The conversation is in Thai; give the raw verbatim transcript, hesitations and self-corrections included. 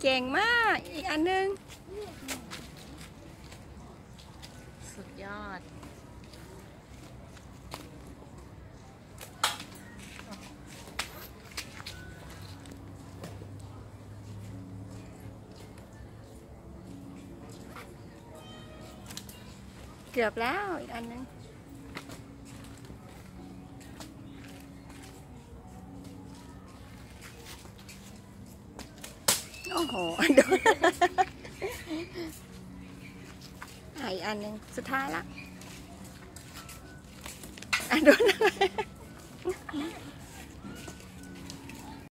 เก่งมากอีกอันนึงสุดยอดเกือบแล้วอีกอันนึงโอ้โหโดนอีกอันนึงสุดท้ายละอ่ะโดน